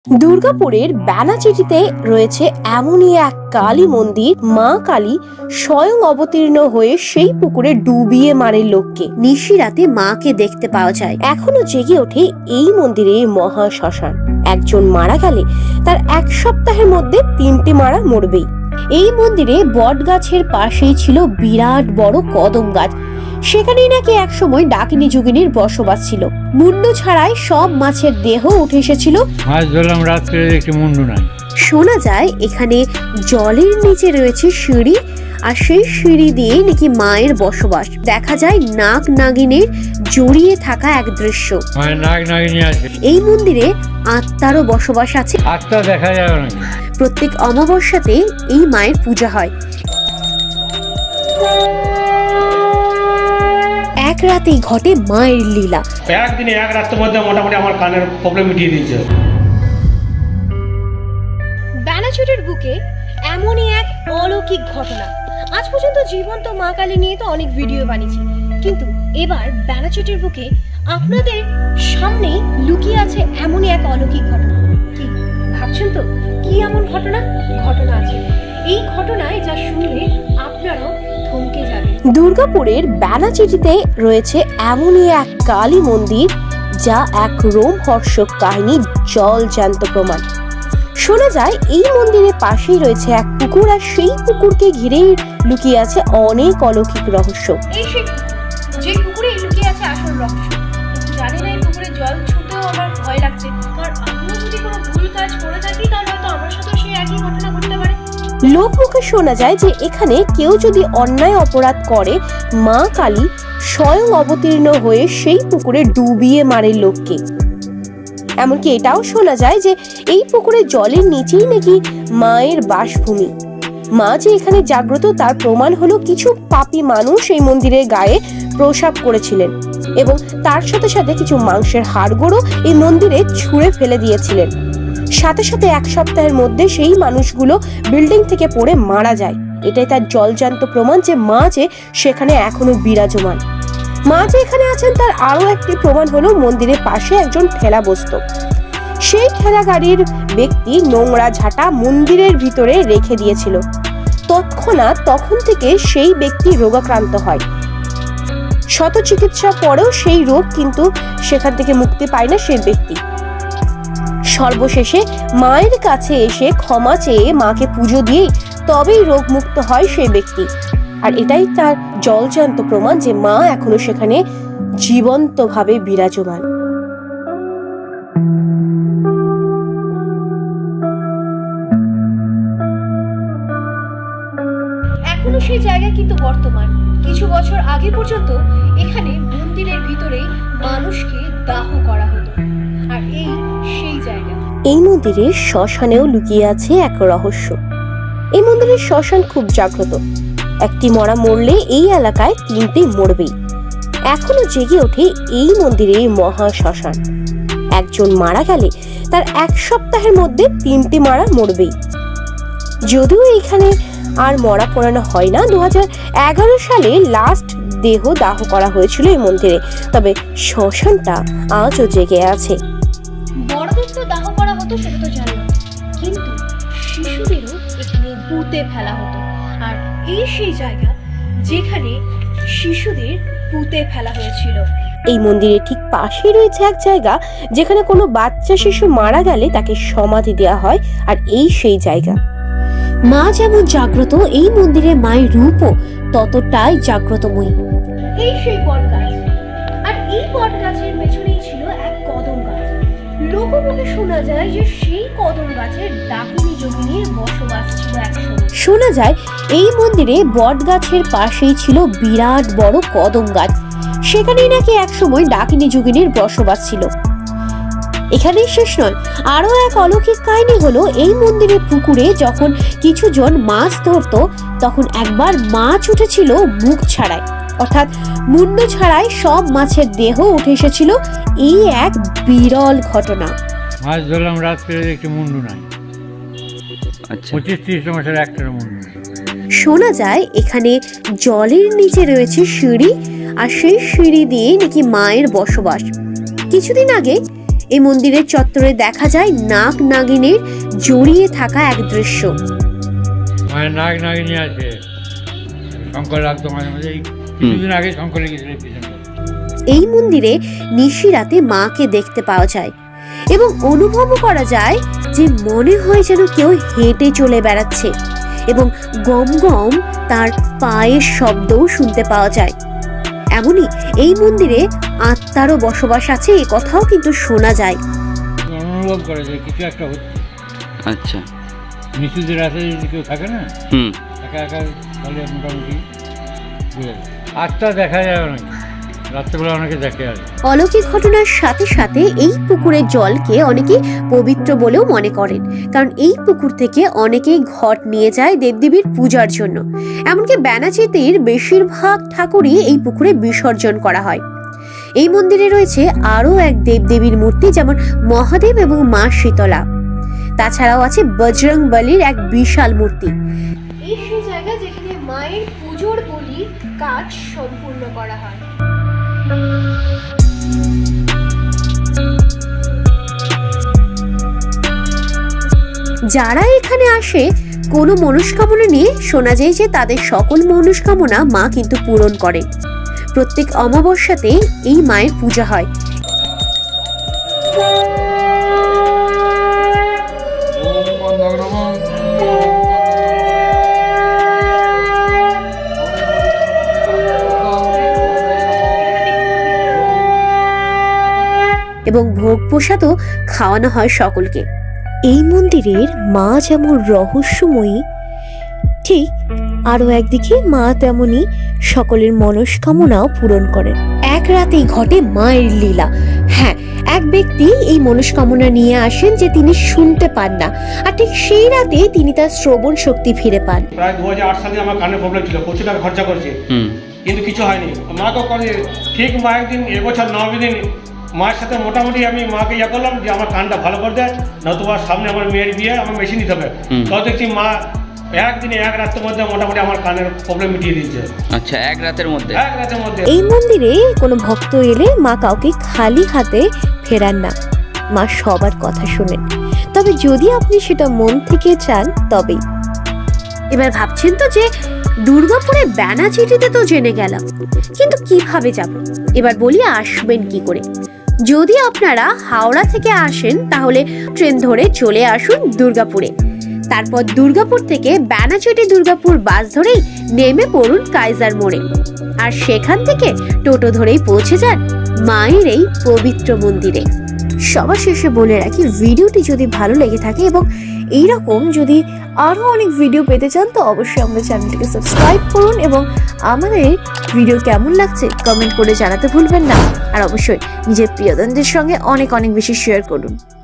দুর্গাপুরের বেনাচিটিতে রয়েছে এমনই এক কালী মন্দির, মা কালী স্বয়ং অবতীর্ণ হয়ে সেই পুকুরে ডুবিয়ে মারে লোককে। নিশিরাতে মাকে দেখতে পাওয়া যায়। এখনো জেগে ওঠে এই মন্দিরে মহা শ্মশান। একজন মারা গেলে তার এক সপ্তাহের মধ্যে 3টে মারা মরবেই। এই মন্দিরে বট গাছের পাশেই ছিল বিরাট বড় কদম গাছ। সেখানেই নাকি একসময় ডাকিনী যোগিনীর বসবাস ছিল। মুন্ডু ছাড়াই সব মাছের দেহ উঠে এসেছিল। মাছ ধরলাম রাত্রে, একটি মুন্ডু নাই। শোনা যায় এখানে জলের নিচে রয়েছে সিঁড়ি, আর সেই সিঁড়ি দিয়ে নাকি মায়ের বসবাস। দেখা যায় নাগ নাগিনের জড়িয়ে থাকা এক দৃশ্য। নাগ নাগিনী আছে এই মন্দিরে, আত্মারও বসবাস আছে। আত্মা দেখা যায় না। প্রত্যেক অমাবস্যাতে এই মায়ের পূজা হয়। এক রাতেই ঘটে মায়ের লীলা। একদিনে এক রাতের মধ্যে মোটামুটি আমার কানের প্রবলেম মিটিয়ে দিয়েছে। বেনাচিটির বুকে এমনই এক অলৌকিক ঘটনা। আজ পর্যন্ত জীবন্ত মা কালী নিয়ে তো অনেক ভিডিও বানিয়েছি, কিন্তু এবার বেনাচিটির বুকে আপনাদের সামনে লুকিয়ে আছে এমনই এক অলৌকিক ঘটনা। কি ভাবছেন তো, কি এমন ঘটনা আছে? এই ঘটনায় যা শুনলে আপনারাও থমকে যাবেন। দুর্গাপুরের বেনাচিটিতে রয়েছে এমনই এক কালী মন্দির, যা এক রোমহর্ষক কাহিনী, জলজ্যান্ত প্রমাণ। শোনা যায় এই মন্দিরের পাশেই রয়েছে এক পুকুর, আর সেই পুকুরকে ঘিরেই লুকিয়ে আছে অনেক অলৌকিক রহস্য। এই সেই যে পুকুরে লুকিয়ে আছে আসল রহস্য। জানি না এই পুকুরে জল ছুঁতেও আমার ভয় লাগছে, কারণ আমরা যদি কোনো ভুল কাজ করে থাকি তাহলে হয়তো আমার সাথে সেই একই ঘটনা ঘটতে পারে। লোকমুখে শোনা যায় যে এখানে কেউ যদি অন্যায় অপরাধ করে, মা কালী স্বয়ং অবতীর্ণ হয়ে সেই পুকুরে ডুবিয়ে মারে লোককে। এমনকি এটাও শোনা যায় যে এই পুকুরের জলের নিচেই নাকি মায়ের বাসভূমি। মা যে এখানে জাগ্রত তার প্রমাণ হলো কিছু পাপী মানুষ এই মন্দিরের গায়ে প্রসাব করেছিলেন, এবং তার সাথে সাথে কিছু মাংসের হাড়গোড়ও এই মন্দিরে ছুঁড়ে ফেলে দিয়েছিলেন। সাথে সাথে এক সপ্তাহের মধ্যে সেই মানুষগুলো বিল্ডিং থেকে পড়ে মারা যায়। এটাই তার জলজ্যান্ত প্রমাণ যে মা যে সেখানে এখনো বিরাজমান। মা যে এখানে আছেন তার আরো একটি প্রমাণ হলো মন্দিরের পাশে একজন ঠেলা বসত। সেই ঠেলা গাড়ির ব্যক্তি নোংরা ঝাঁটা মন্দিরের ভিতরে রেখে দিয়েছিল। তৎক্ষণাৎ তখন থেকে সেই ব্যক্তি রোগাক্রান্ত হয়। শত চিকিৎসা পরেও সেই রোগ কিন্তু সেখান থেকে মুক্তি পায় না সেই ব্যক্তি। সর্বশেষে মায়ের কাছে এসে ক্ষমা চেয়ে মাকে পুজো দিয়ে তবেই রোগ মুক্ত হয় সেই ব্যক্তি। আর এটাই তার জলজ্যান্ত প্রমাণ যে মা এখনো সেখানে জীবন্তভাবে বিরাজমান। এখনো সেই জায়গা কিন্তু বর্তমান। কিছু বছর আগে পর্যন্ত এখানে মন্দিরের ভিতরেই মানুষকে দাহ করা হতো, আর এই সেই জায়গা। এই মন্দিরের শ্মশানেও লুকিয়ে আছে এক রহস্য। এই মন্দিরের শ্মশান খুব জাগ্রত। একটি মরা মরলে এই এলাকায় 3টে মরবেই। এখনো জেগে ওঠে এই মন্দিরে মহা শ্মশান। একজন মারা গেলে তার এক সপ্তাহের মধ্যে 3টে মারা মরবেই। যদিও এখানে আর মরা পোড়ানো হয় না। 2011 সালে লাস্ট দেহ দাহ করা হয়েছিল এই মন্দিরে, তবে শ্মশানটা আজও জেগে আছে। বড়দের তো দাহ করা হতো সেটা তো জানলাম, কিন্তু শিশুদেরও এখানে পুঁতে ফেলা হতো। আর এই সেই জায়গা যেখানে শিশুদের পুঁতে ফেলা হয়েছিল। এই মন্দিরের ঠিক পাশেই রয়েছে এক জায়গা যেখানে কোনো বাচ্চা শিশু মারা গেলে তাকে সমাধি দেওয়া হয়, আর এই সেই জায়গা। মা যেমন জাগ্রত, এই মন্দিরে মায়ের রূপও ততটাই জাগ্রতময়ী। এই সেই বট গাছ, আর এই বট গাছের পেছনেই ছিল এক কদম গাছ। লোকমুখে শোনা যায় যে সেই কদম গাছের ডাকিনী যোগিনীর বসবাস ছিল একসময়। শোনা যায় এই মন্দিরে বট গাছের পাশেই ছিল বিরাট বড় কদম গাছ। সেখানেই নাকি একসময় ডাকিনী যোগিনীর বসবাস ছিল। এখানেই শেষ নয়, আরো এক অলৌকিক কাহিনী হলো এই মন্দিরের পুকুরে যখন কিছু জন মাছ ধরতো, তখন একবার মাছ উঠেছিল মুখ ছাড়াই, অর্থাৎ মুন্ডু ছাড়াই সব মাছের দেহ উঠে এসেছিল। এই এক বিরল ঘটনা। মাছ ধরলাম রাত্রে, একটি মুন্ডু নাই। 25-30 মাসের একটা মুন্ডু। শোনা যায় এখানে জলের নিচে রয়েছে সিঁড়ি, আর সেই সিঁড়ি দিয়ে নাকি মায়ের বসবাস। কিছুদিন আগে এই মন্দিরের চত্বরে দেখা যায় নাগ নাগিনের জড়িয়ে থাকা এক দৃশ্য। মায়ের নাগ নাগিনী আছে, শঙ্কর লাগতো মাঝে মাঝে। কিছুদিন আগে শঙ্করে গেছিল পিছনে। এই মন্দিরে নিশিরাতে মাকে দেখতে পাওয়া যায় এবং অনুভবও করা যায় যে মনে হয় যেন কেউ হেঁটে চলে বেড়াচ্ছে এবং গম গম তার পায়ের শব্দও শুনতে পাওয়া যায়। এমনই এই মন্দিরে আত্মারও বসবাস আছে, এ কথাও কিন্তু শোনা যায়। অনুভব করে যে কিছু একটা হচ্ছে। আচ্ছা, নিচুদের রাতে যদি কেউ থাকে না, একা একা তাহলে মোটামুটি আত্মা দেখা যাবে নাকি, রাত্রেবেলা অনেকে দেখে আর। অলৌকিক ঘটনার সাথে সাথে এই পুকুরের জলকে অনেকে পবিত্র বলেও মনে করেন, কারণ এই পুকুর থেকে অনেকেই ঘট নিয়ে যায় দেবদেবীর পূজার জন্য। এমনকি ব্যানাচিতির বেশিরভাগ ঠাকুরই এই পুকুরে বিসর্জন করা হয়। এই মন্দিরে রয়েছে আরও এক দেবদেবীর মূর্তি, যেমন মহাদেব এবং মা শীতলা। তাছাড়াও আছে বজরং বলির এক বিশাল মূর্তি। এই সেই জায়গা যেখানে মায়ের পুজোর বলির কাজ সম্পূর্ণ করা হয়। যারা এখানে আসে কোনো মনস্কামনা নিয়ে, শোনা যায় যে তাদের সকল মনস্কামনা মা কিন্তু পূরণ করেন। প্রত্যেক অমাবস্যাতে এই মায়ের পূজা হয়। এবং ভোগ প্রসাদও খাওয়ানো হয় সকলকে। এই মন্দিরের মা যেমন রহস্যময়ী, ঠিক আরো একদিকে মা তেমনি সকলের মনস্কামনাও পূরণ করেন। এক রাতেই ঘটে মায়ের লীলা। হ্যাঁ, এক ব্যক্তি এই মনস্কামনা নিয়ে আসেন যে তিনি শুনতে পান না, আর ঠিক সেই রাতে তিনি তার শ্রবণ শক্তি ফিরে পান। প্রায় 2008 সালে আমার কানের প্রবলেম ছিল, প্রচুর টাকা খরচা করছে, কিন্তু কিছু হয়নি। মাকে করে ঠিক মা একদিন এবছর 9 দিন মায়ের সাথে মোটামুটি আমি মাকে ইয়ে করলাম যে আমার কানটা ভালো করে দেয়, নতুবা সামনে আমার মেয়ের বিয়ে, আমার মেশিন নিতে হবে। তো দেখছি মা একদিনে এক রাতের মধ্যে মোটামুটি আমার কানের প্রবলেম মিটিয়ে দিয়েছে। আচ্ছা, এক রাতের মধ্যে? এক রাতের মধ্যে। এই মন্দিরে কোনো ভক্ত এলে মা কাউকে খালি হাতে ফেরান না, মা সবার কথা শোনেন। তবে যদি আপনি সেটা মন থেকে চান তবেই। এবার ভাবছেন তো যে দুর্গাপুরে ব্যানাচিটিতে তো জেনে গেলাম, কিন্তু কিভাবে যাব? এবার বলি আসবেন কি করে। যদি আপনারা হাওড়া থেকে আসেন তাহলে ট্রেন ধরে চলে আসুন দুর্গাপুরে। তারপর দুর্গাপুর থেকে ব্যানাচিটি দুর্গাপুর বাস ধরেই নেমে পড়ুন কাইজার মোড়ে, আর সেখান থেকে টোটো ধরেই পৌঁছে যান মায়ের এই পবিত্র মন্দিরে। সবার শেষে বলে রাখি, ভিডিওটি যদি ভালো লেগে থাকে এবং এইরকম যদি আরও অনেক ভিডিও পেতে চান তো অবশ্যই আমাদের চ্যানেলটিকে সাবস্ক্রাইব করুন এবং আমাদের ভিডিও কেমন লাগছে কমেন্ট করে জানাতে ভুলবেন না। আর অবশ্যই নিজের প্রিয়জনদের সঙ্গে অনেক অনেক বেশি শেয়ার করুন।